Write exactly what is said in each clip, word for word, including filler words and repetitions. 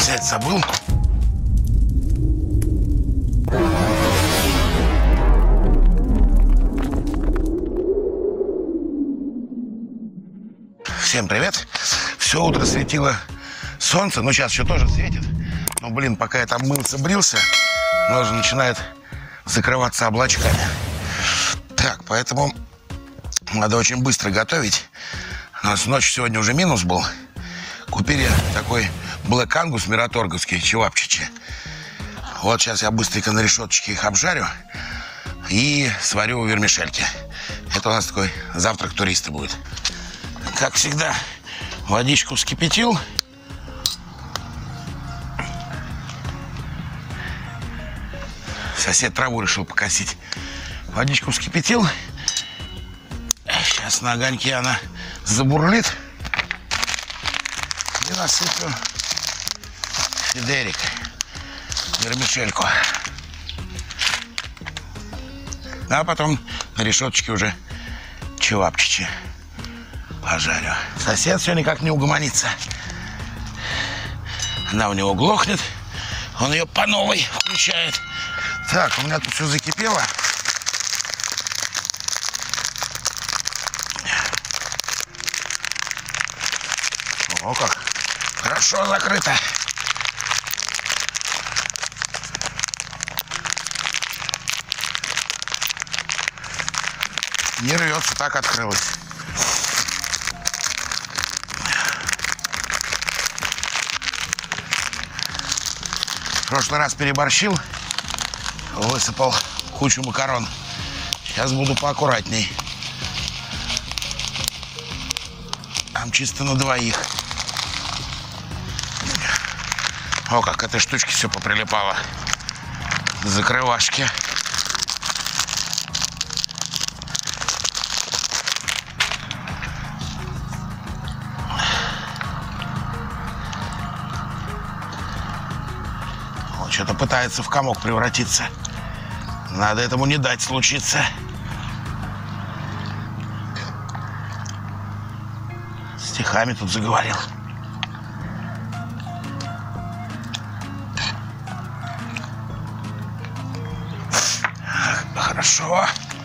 взять забыл. Всем привет. Все утро светило солнце, но сейчас еще тоже светит. Но, блин, пока я там мылся, брился, оно уже начинает закрываться облачками. Так, поэтому надо очень быстро готовить. У нас ночью сегодня уже минус был. Купили такой Black Angus мираторговский, чевапчичи. Вот сейчас я быстренько на решеточке их обжарю и сварю вермишельки. Это у нас такой завтрак туриста будет. Как всегда, водичку вскипятил. Сосед траву решил покосить. Водичку вскипятил. Сейчас на огоньке она забурлит. И насыплю фидерик, вермишельку. А потом на решеточке уже чевапчичи пожарю. Сосед все никак не угомонится. Она у него глохнет. Он ее по новой включает. Так, у меня тут все закипело. О, как хорошо закрыто. Не рвется, так открылось. В прошлый раз переборщил, высыпал кучу макарон. Сейчас буду поаккуратней. Там чисто на двоих. О, как к этой штучке все поприлипало. Закрывашки. Он что-то пытается в комок превратиться. Надо этому не дать случиться. Стихами тут заговорил. Хорошо.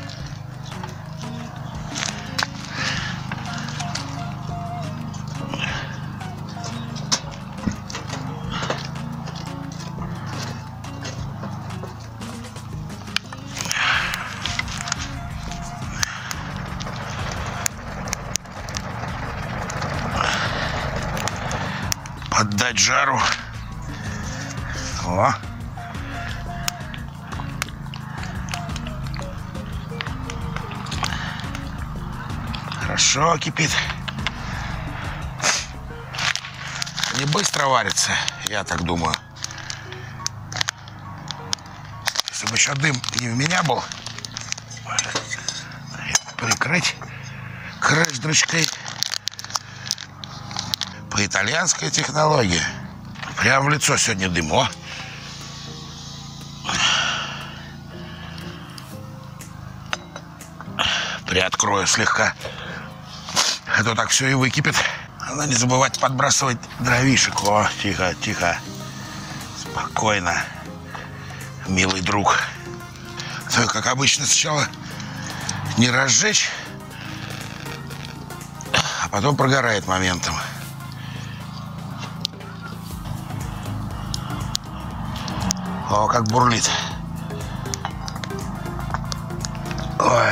Поддать жару. О. Хорошо кипит. Не быстро варится, я так думаю. Если бы еще дым не в меня был, прикрыть крышечкой. По итальянской технологии. Прямо в лицо сегодня дым. О! Приоткрою слегка. А то так все и выкипит. Надо не забывать подбрасывать дровишек. О, тихо, тихо. Спокойно. Милый друг. То, как обычно, сначала не разжечь, а потом прогорает моментом. О, как бурлит. Ой.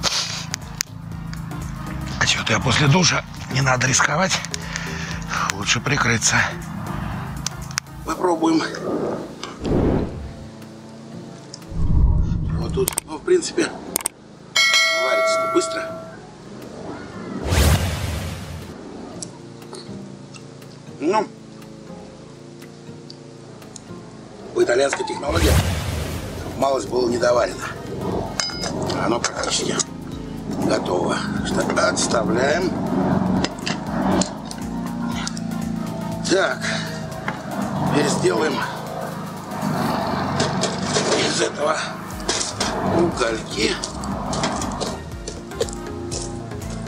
А что-то я после душа, не надо рисковать. Лучше прикрыться. Попробуем. Вот тут, ну, в принципе, варится-то быстро. Ну, по итальянской технологии малость было недоварено. Оно практически готово. Что отставляем. Так, теперь сделаем из этого угольки.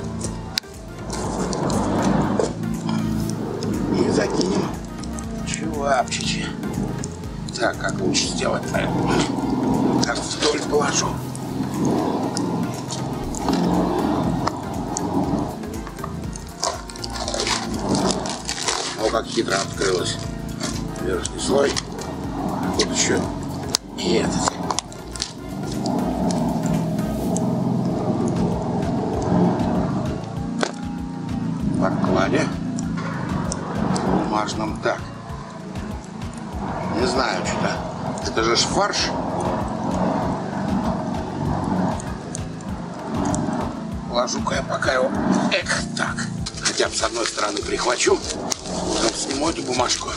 И закинем чего? Лапчики. Так, как лучше сделать-то? Так, вдоль положу. О, как хитро открылось. Верхний слой. Тут еще и этот. В подкладе. Бумажном. Так. Не знаю, что-то. Это же фарш. Ложу-ка я пока его. Эх, так. Хотя бы с одной стороны прихвачу. Потом сниму эту бумажку.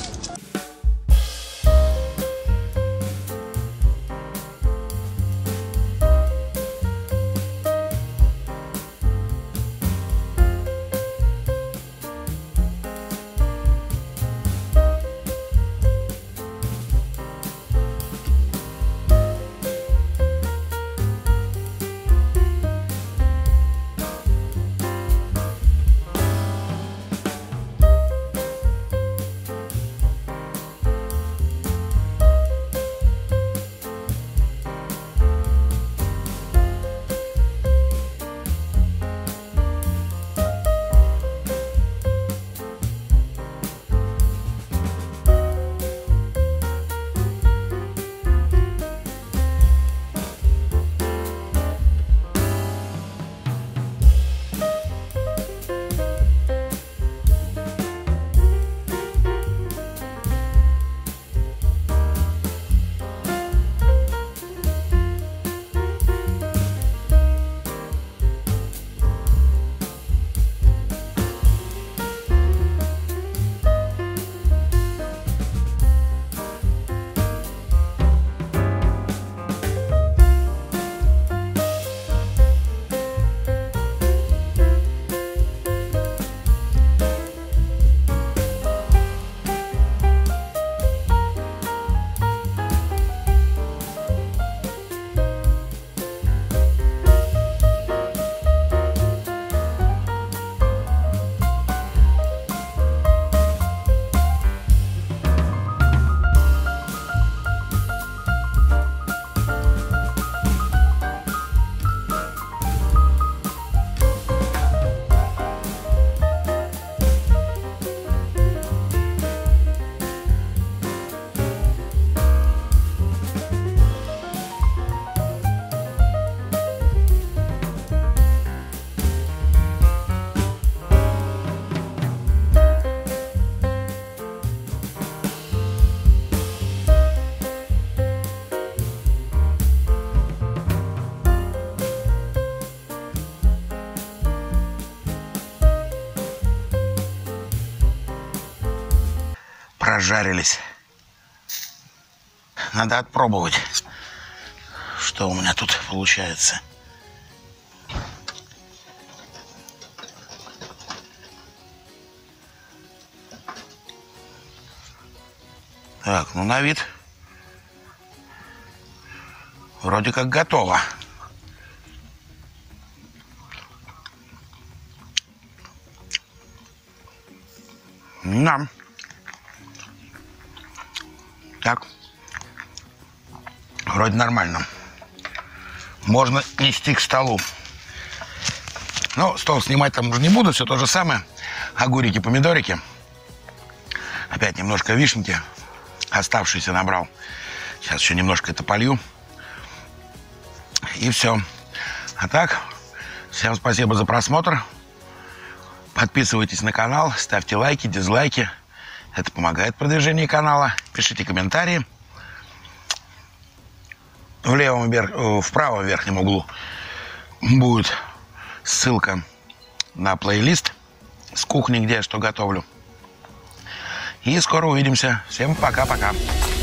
Прожарились. Надо отпробовать, что у меня тут получается. Так, ну на вид вроде как готово. Да. Так. Вроде нормально. Можно нести к столу. Ну, стол снимать там уже не буду. Все то же самое. Огурики, помидорики. Опять немножко вишенки. Оставшиеся набрал. Сейчас еще немножко это полью. И все. А так, всем спасибо за просмотр. Подписывайтесь на канал, ставьте лайки, дизлайки. Это помогает в продвижении канала. Пишите комментарии. В левом верх... в правом верхнем углу будет ссылка на плейлист с кухни, где я что готовлю. И скоро увидимся. Всем пока-пока.